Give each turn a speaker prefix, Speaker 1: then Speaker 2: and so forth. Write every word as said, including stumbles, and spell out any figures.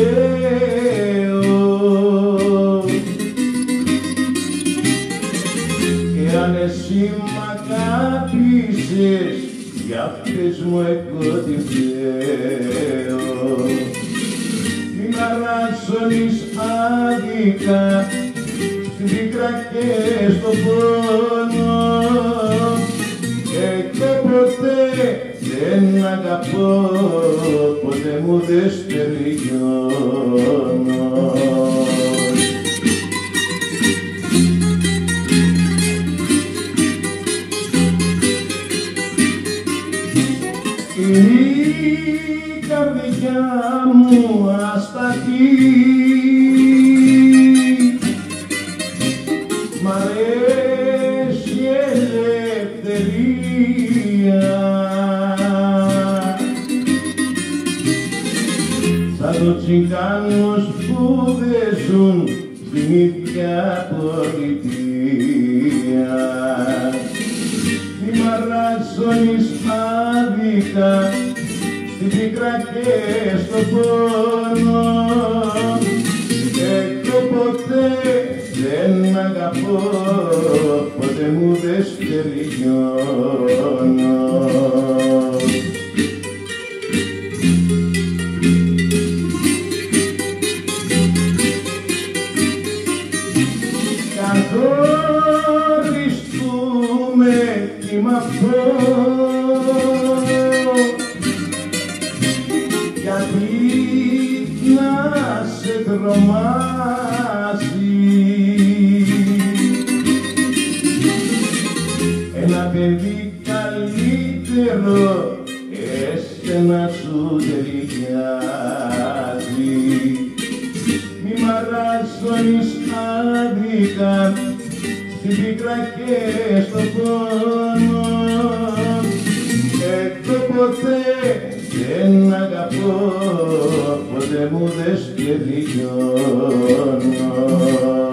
Speaker 1: λέω. Εάν εσύ μ' αγάπησες, για πες μου εγώ τι φταίω. Μην αρράσωνεις άδικα στην πίκρα και στον πόνο, εγώ ποτέ δεν αγαπώ, ποτέ μου δεν στεριώνω. Η καρδιά μου ασταθή, μ' αρέσει η ελευθερία, σαν το τσιγκάνος που δεν ζουν στην ίδια πολιτεία. Μη μ' αρράσωνεις άδικα στην πίκρα και στον πόνο, εγώ ποτέ δεν αγαπώ, ποτέ μου δεν στεριώνω. Καθοριστούμε τι μ' αυτό, γιατί να σε τρομάσει ένα παιδί καλύτερο εσένα σου ταιριάζει. Μη μ' αρράσωνεις άδικα στην πίκρα και στον πόνο, εγώ ποτέ δεν αγαπώ, ποτέ μου δεν στεριώνω.